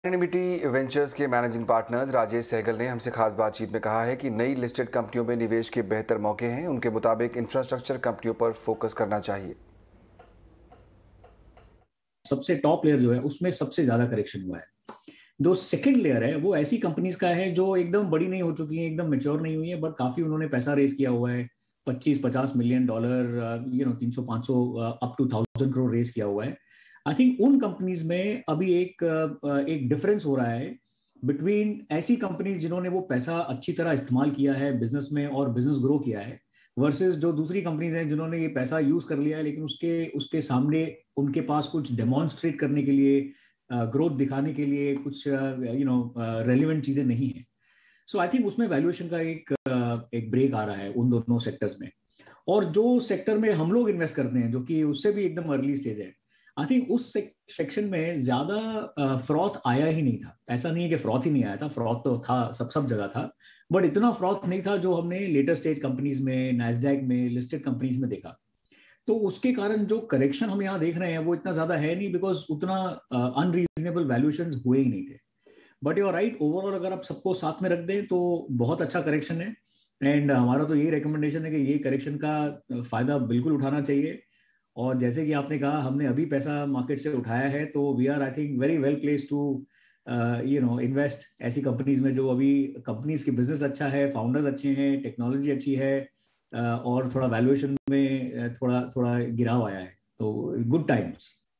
मैग्निमिटी वेंचर्स के managing partners Rajesh Sehgal ने हमसे खास बातचीत में कहा है कि नई लिस्टेड कंपनियों में निवेश के बेहतर मौके हैं। उनके मुताबिक इंफ्रास्ट्रक्चर कंपनियों पर फोकस करना चाहिए। सबसे टॉप लेयर जो है उसमें सबसे ज्यादा करेक्शन हुआ है। जो सेकंड लेयर है वो ऐसी कंपनीज का है जो एकदम बड़ी नहीं हो चुकी हैं, एकदम मेच्योर नहीं हुई है, बट काफी उन्होंने पैसा रेज किया हुआ है। 25-50 million dollar 300-500 up to 1,000 crore raise किया हुआ है। आई थिंक उन कंपनीज में अभी एक डिफरेंस हो रहा है बिटवीन ऐसी कंपनीज जिन्होंने वो पैसा अच्छी तरह इस्तेमाल किया है बिजनेस में और बिजनेस ग्रो किया है, वर्सेस जो दूसरी कंपनीज हैं जिन्होंने ये पैसा यूज कर लिया है लेकिन उसके उसके सामने उनके पास कुछ डेमोन्स्ट्रेट करने के लिए, ग्रोथ दिखाने के लिए कुछ रेलिवेंट चीजें नहीं है। सो आई थिंक उसमें वैल्यूएशन का एक ब्रेक आ रहा है उन दोनों सेक्टर्स में। और जो सेक्टर में हम लोग इन्वेस्ट करते हैं जो कि उससे भी एकदम अर्ली स्टेज है, आई थिंक उस सेक्शन में ज्यादा फ्रॉथ आया ही नहीं था। ऐसा नहीं है कि फ्रॉथ ही नहीं आया था, फ्रॉथ तो था, सब जगह था, बट इतना फ्रॉथ नहीं था जो हमने लेटर स्टेज कंपनीज में, नैस्डैक में, लिस्टेड कंपनीज में देखा। तो उसके कारण जो करेक्शन हम यहाँ देख रहे हैं वो इतना ज्यादा है नहीं, बिकॉज उतना अनरीजनेबल वैल्यूएशंस हुए ही नहीं थे। But you are right, overall अगर आप सबको साथ में रख दें तो बहुत अच्छा करेक्शन है। एंड हमारा तो यही रिकमेंडेशन है कि ये करेक्शन का फायदा बिल्कुल उठाना चाहिए। और जैसे कि आपने कहा, हमने अभी पैसा मार्केट से उठाया है, तो we are I think very well place to invest ऐसी कंपनीज में जो अभी कंपनीज की बिजनेस अच्छा है, फाउंडर्स अच्छे हैं, टेक्नोलॉजी अच्छी है, और थोड़ा वैल्यूएशन में थोड़ा थोड़ा गिराव आया है, तो गुड टाइम्स।